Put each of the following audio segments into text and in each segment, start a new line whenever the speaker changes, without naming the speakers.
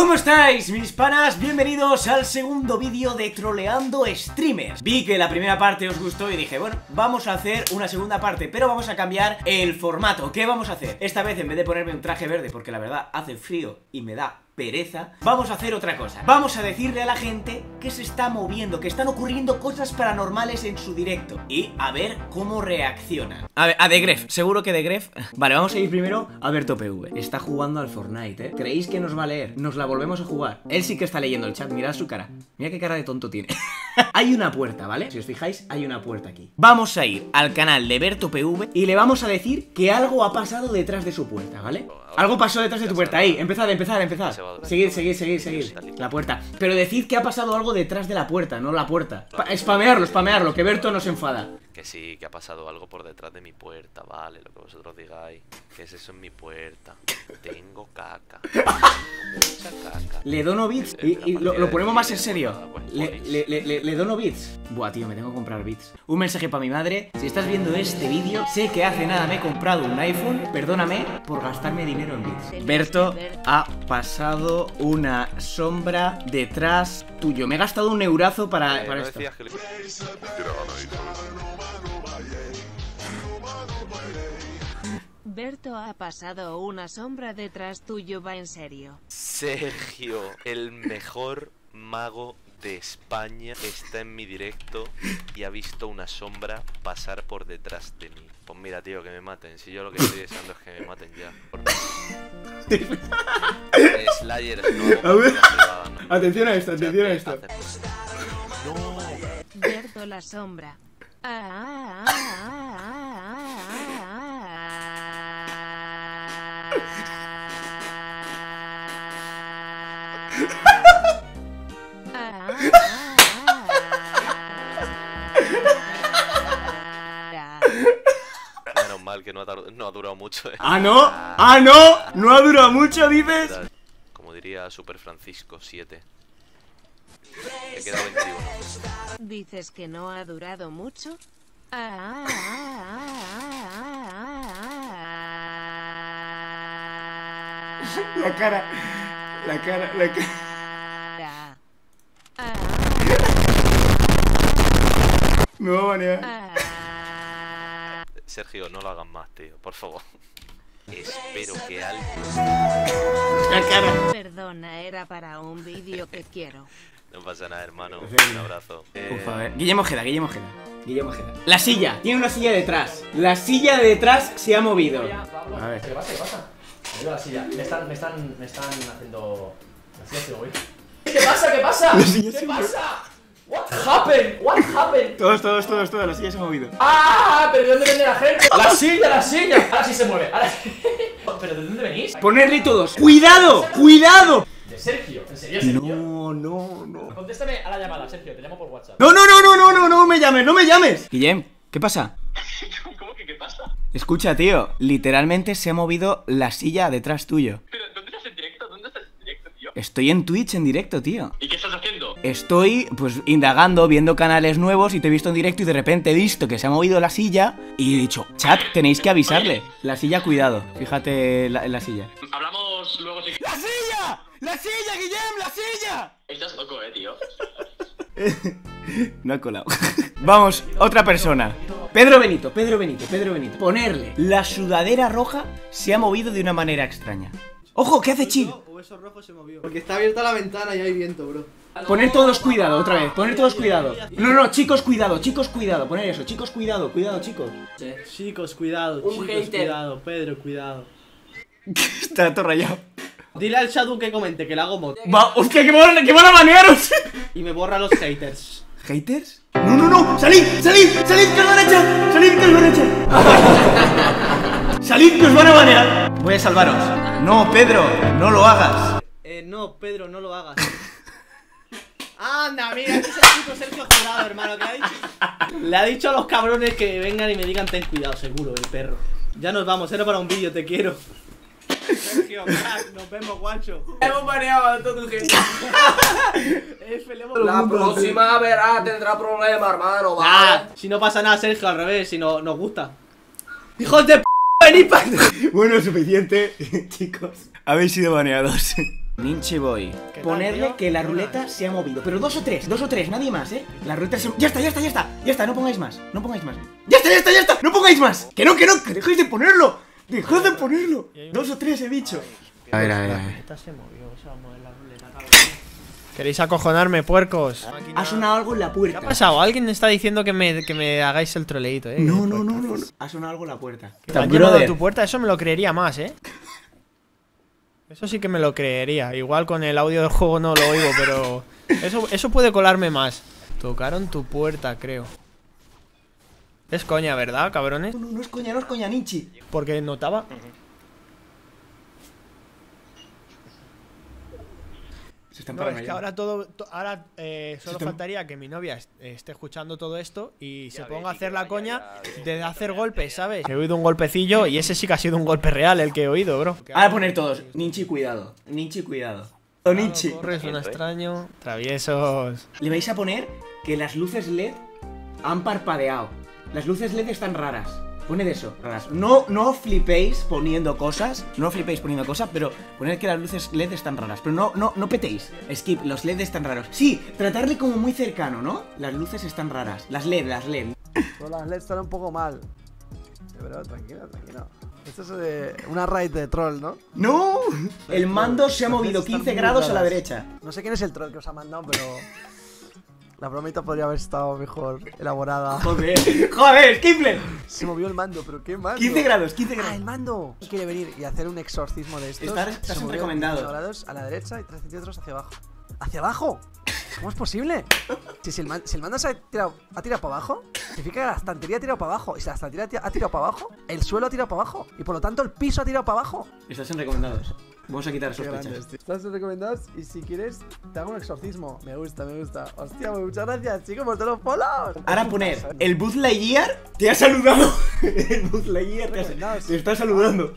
¿Cómo estáis, mis panas? Bienvenidos al segundo vídeo de Troleando Streamers. Vi que la primera parte os gustó y dije, bueno, vamos a hacer una segunda parte, pero vamos a cambiar el formato. ¿Qué vamos a hacer? Esta vez, en vez de ponerme un traje verde, porque la verdad hace frío y me da pereza, vamos a hacer otra cosa. Vamos a decirle a la gente que se está moviendo, que están ocurriendo cosas paranormales en su directo y a ver cómo reaccionan. A ver, a Degref, seguro que Degref. Vale, vamos a ir primero a BertoPV. Está jugando al Fortnite, ¿eh? ¿Creéis que nos va a leer? Nos la volvemos a jugar. Él sí que está leyendo el chat, mirad su cara. Mira qué cara de tonto tiene. Hay una puerta, ¿vale? Si os fijáis, hay una puerta aquí. Vamos a ir al canal de BertoPV y le vamos a decir que algo ha pasado detrás de su puerta, ¿vale? Algo pasó detrás de tu puerta. Ahí, empezad. Seguid. La puerta. Pero decid que ha pasado algo detrás de la puerta, no la puerta. Spamearlo, que Berto no se enfada.
Que sí, que ha pasado algo por detrás de mi puerta, vale, lo que vosotros digáis. ¿Qué es eso en mi puerta? Tengo caca. Mucha caca.
Le dono bits y lo ponemos más en serio. Le dono bits. Buah, tío, me tengo que comprar bits. Un mensaje para mi madre. Si estás viendo este vídeo, sé que hace nada me he comprado un iPhone. Perdóname por gastarme dinero en bits. Berto, ha pasado una sombra detrás tuyo. Me he gastado un eurazo para esto.
Berto, ha pasado una sombra detrás tuyo, va en serio.
Sergio, el mejor mago de España, está en mi directo y ha visto una sombra pasar por detrás de mí. Pues mira, tío, que me maten. Si yo lo que estoy deseando es que me maten ya. Slayer, no.
A ver. Atención a esto.
No.
Berto, la sombra.
Menos mal que no ha durado mucho.
¿Ah, no? ¿No ha durado mucho, dices?
Como diría Super Francisco 7. He quedado 21.
¿Dices que no ha durado mucho?
La cara. Me va a banear.
Sergio, no lo hagas más, tío, por favor. Espero que alguien...
La cara.
Perdona, era para un vídeo que quiero.
No pasa nada, hermano.
Sí.
Un abrazo.
Uf, a ver. Guillermo Ojeda. La silla. Tiene una silla detrás. La silla de detrás se ha movido. A ver.
¿Qué pasa? Me dio la silla. Me están haciendo... La silla se movió. ¿Qué pasa? ¿Qué pasa? What happened?
Todo. La silla se ha movido.
¡Ah! ¿Pero de dónde viene la gente? ¡La silla! Ahora sí se mueve. ¿Pero de dónde venís?
Ponerle todos. ¡Cuidado!
De Sergio. ¿En serio?
No.
Contéstame a la llamada, Sergio. Te llamo por WhatsApp.
No me llames. Guillem, ¿qué pasa?
¿Cómo que qué pasa?
Escucha, tío, literalmente se ha movido la silla detrás tuyo.
¿Pero dónde estás en directo? Tío?
Estoy en Twitch en directo, tío.
¿Y qué estás haciendo?
Estoy, pues, indagando, viendo canales nuevos y te he visto en directo y de repente he visto que se ha movido la silla y he dicho, chat, tenéis que avisarle. La silla, cuidado, fíjate en la silla.
Hablamos luego si...
¡La silla, Guillem, la silla!
Estás loco, tío.
No ha colado. Vamos, otra persona. Pedro Benito. Ponerle. La sudadera roja se ha movido de una manera extraña. ¡Ojo! ¿Qué hace Chill?
O eso rojo se movió. Porque está abierta la ventana y hay viento, bro.
Poner todos cuidado, otra vez. No, chicos, cuidado. Poner eso, chicos, cuidado, chicos.
Chicos, cuidado. Cuidado. Pedro, cuidado.
Está todo rayado.
Dile al Shadow que comente, que le hago mod.
¡Hostia, que van a banearos!
Y me borra los haters.
¿Haters? No. ¡Salid, que os van a echar! ¡Salid, que os van a banear! Voy a salvaros. No, Pedro, no lo hagas.
No, Pedro, no lo hagas. Anda, mira, este es el puto Sergio Jurado, hermano, que ha dicho. Le ha dicho a los cabrones que vengan y me digan ten cuidado, seguro, el perro. Ya nos vamos, era para un vídeo, te quiero. Sergio, crack, nos vemos, guacho.
Hemos baneado a toda tu gente.
La
próxima verá, tendrá problemas, hermano.
Si no pasa nada, Sergio, al revés, si no nos gusta. ¡Hijos de p***! ¡Venid pa'!
Bueno, suficiente, chicos. Habéis sido baneados. Ninchi Boy.
¿Qué tal,
Ponerle
tío?
que la
Buenas.
ruleta se ha movido. Pero dos o tres, nadie más, La ruleta se... Ya está, ya está, no pongáis más. Ya está, no pongáis más. Que dejéis de ponerlo. Dejad de ponerlo. Dos o tres he dicho. A ver.
Esta se movió, se va a mover la ruleta, cabrón. ¿Queréis acojonarme, puercos?
Ha sonado algo en la
¿Qué
puerta.
ha pasado? Alguien está diciendo que me hagáis el troleíto,
No. Ha sonado algo en la puerta.
¿Te han llamado a tu puerta? Eso me lo creería más, Eso sí que me lo creería. Igual con el audio del juego no lo oigo, pero eso puede colarme más. Tocaron tu puerta, creo. Es coña, ¿verdad, cabrones?
No es coña, Ninchi.
Porque notaba...
Se están
No,
parando
es que
ya.
ahora solo faltaría que mi novia esté escuchando todo esto y se ponga a hacer la coña de hacer golpes, ¿sabes? He oído un golpecillo y ese sí que ha sido un golpe real el que he oído, bro.
Ahora poner todos. Ninchi, cuidado. Ninchi.
Corres, un extraño. Traviesos.
Le vais a poner que las luces LED han parpadeado. Las luces LED están raras. Poned eso, raras. No flipéis poniendo cosas. Pero poned que las luces LED están raras. Pero no petéis. Skip, los LED están raros. Sí, tratarle como muy cercano, ¿no? Las luces están raras. Las LED.
Pues las LEDs están un poco mal. Pero tranquilo. Esto es una raid de troll, ¿no?
¡No! El mando se ha movido 15 grados a la derecha.
No sé quién es el troll que os ha mandado, pero... La bromita podría haber estado mejor elaborada.
Joder, Skipler.
Se movió el mando, pero qué mando.
15 grados.
Ah, el mando. Quiere venir y hacer un exorcismo de estos.
Estás
Se movió
recomendado.
15 grados a la derecha y 3 centímetros hacia abajo. ¿Hacia abajo? ¿Cómo es posible? Si el mando se ha tirado para abajo, significa que la estantería ha tirado para abajo. Y si la estantería ha tirado para abajo, el suelo ha tirado para abajo. Y por lo tanto el piso ha tirado para abajo.
Estás en recomendados. Vamos a quitar
Qué grandes,
sospechas.
tío. Estás recomendados y si quieres te hago un exorcismo. Me gusta. Hostia, pues muchas gracias, chicos, por todos los follows.
Ahora poner, el Buzz Lightyear te ha saludado. El Buzz Lightyear te está saludando.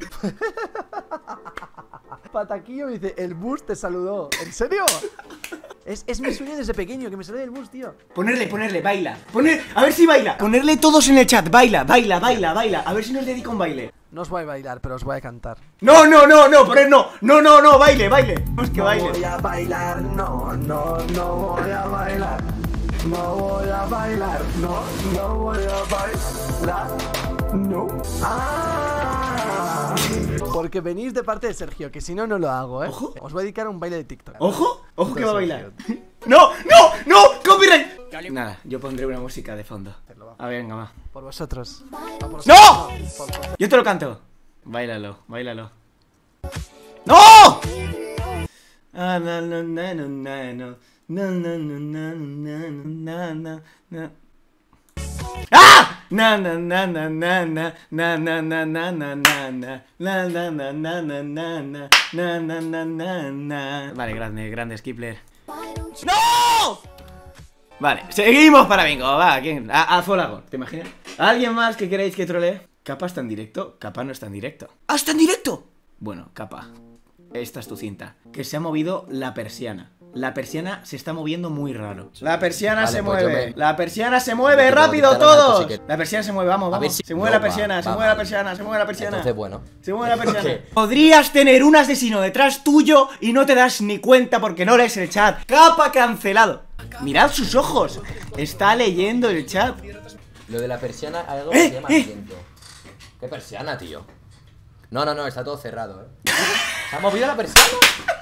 Pataquillo me dice, el bus te saludó. ¿En serio? Es mi sueño desde pequeño, que me salude el bus, tío.
Ponerle, baila. A ver si baila. Ponerle todos en el chat, baila. A ver si nos dedica un baile.
No os voy a bailar, pero os voy a cantar.
No, poner no, baile. Vamos que baile.
No voy a bailar, no voy a bailar. No voy a bailar, no voy a bailar. No. Porque venís de parte de Sergio, que si no, no lo hago,
Ojo.
Os voy a dedicar un baile de TikTok.
Ojo que va a bailar. No, copyright. Nada, yo pondré una música de fondo. A ver, venga, va.
Por vosotros.
¡No! Yo te lo canto. Báilalo. ¡No! ¡Ah! Vale, grande Skipler. ¡No! Vale, seguimos para bingo. Va, ¿quién? A Folagon, ¿te imaginas? ¿Alguien más que queráis que trolee? ¿Capa está en directo? Capa no está en directo. ¡Ah, está en directo! Bueno, Capa, esta es tu cinta. Que se ha movido la persiana. La persiana se está moviendo muy raro. La persiana se mueve. La persiana se mueve, rápido todos. La persiana se mueve, vamos. Se mueve la persiana, se mueve la persiana.
Entonces, bueno.
Se mueve la persiana. Podrías tener un asesino detrás tuyo y no te das ni cuenta porque no lees el chat. Capa cancelado. Mirad sus ojos. Está leyendo el chat.
Lo de la persiana, algo que se llama asiento. ¿Qué persiana, tío? No, está todo cerrado, ¿Se ha movido la persiana?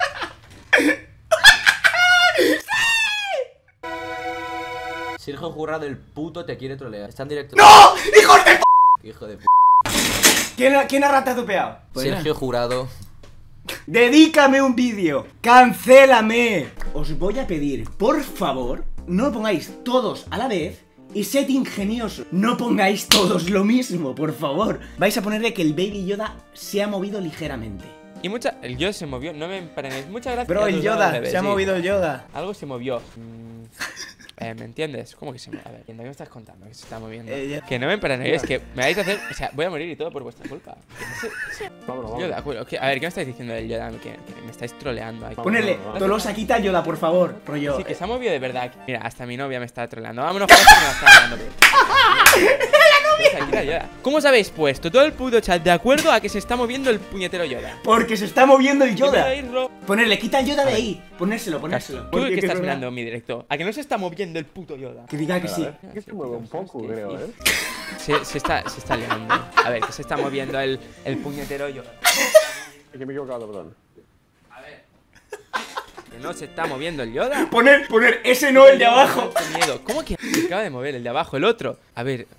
Sergio Jurado, el puto, te quiere trolear. Está en directo.
¡No! ¡Hijos de p!
Hijo de p.
¿Quién ha ratazupeado?
Sergio Jurado.
Dedícame un vídeo. Cancélame. Os voy a pedir, por favor, no lo pongáis todos a la vez y sed ingeniosos. No pongáis todos lo mismo, por favor. Vais a ponerle que el Baby Yoda se ha movido ligeramente.
Y el Yoda se movió, no me emparenéis. Muchas gracias.
Bro,
a
el
tus
Yoda,
bebés,
se ha
sí.
movido el Yoda.
Algo se movió. ¿Me entiendes? ¿Cómo que se mueve? A ver, ¿qué me estás contando? Que se está moviendo. Que no me emparenéis, que me vais a hacer. O sea, voy a morir y todo por vuestra culpa.
Vámonos.
Yoda, a ver, ¿qué me estáis diciendo del Yoda? Que me estáis troleando ahí.
Ponerle, Tolosa, quita Yoda, por favor, rollo.
Sí, que se ha movido de verdad. Mira, hasta mi novia me está troleando. Vámonos, por eso me la está troleando. Aquí la Yoda. ¿Cómo os habéis puesto todo el puto chat de acuerdo a que se está moviendo el puñetero Yoda?
Porque se está moviendo el Yoda.
Primero
Ponerle, quita el Yoda de ahí. Ponérselo.
Tú que estás mirando mi directo, ¿a que no se está moviendo el puto Yoda?
Que diga que sí.
Que se mueve un poco, creo, ¿eh?
Se está liando. A ver, que se está moviendo el puñetero Yoda.
Es que me he equivocado, perdón.
A ver. Que no se está moviendo el Yoda.
Poner, ese no, el de abajo.
Miedo. ¿Cómo que se acaba de mover el de abajo, el otro? A ver.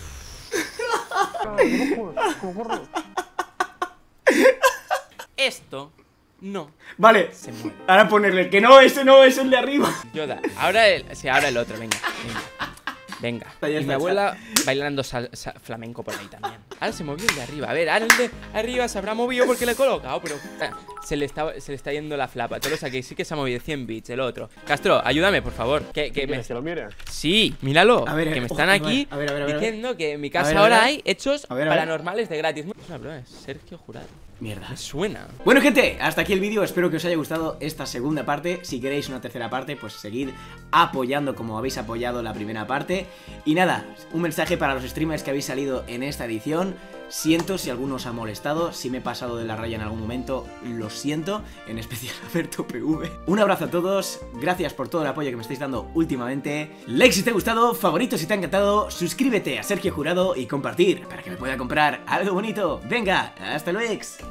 Esto no.
Vale.
Se mueve.
Ahora ponerle que no, ese no, es el de arriba.
Yoda, ahora el otro, venga. Venga.
Ya
Y mi abuela bailando flamenco por ahí también. Ahora se movió el de arriba. A ver, ahora el de arriba se habrá movido porque le he colocado, pero se le está yendo la flapa. Todo, o sea, que sí que se ha movido 100 bits el otro. Castro, ayúdame, por favor. Que
lo mire.
Sí, míralo.
A ver,
que me están aquí
a ver.
diciendo que en mi casa
A ver.
ahora hay hechos
A ver.
paranormales de gratis. Es una broma, es Sergio Jurado.
Mierda.
Me suena.
Bueno, gente, hasta aquí el vídeo. Espero que os haya gustado esta segunda parte. Si queréis una tercera parte, pues seguid apoyando como habéis apoyado la primera parte. Y nada, un mensaje para los streamers que habéis salido en esta edición. Siento si alguno os ha molestado, si me he pasado de la raya en algún momento, lo siento, en especial a Berto PV. Un abrazo a todos, gracias por todo el apoyo que me estáis dando últimamente. Like si te ha gustado, favorito si te ha encantado, suscríbete a Sergio Jurado y compartir para que me pueda comprar algo bonito. Venga, hasta luego.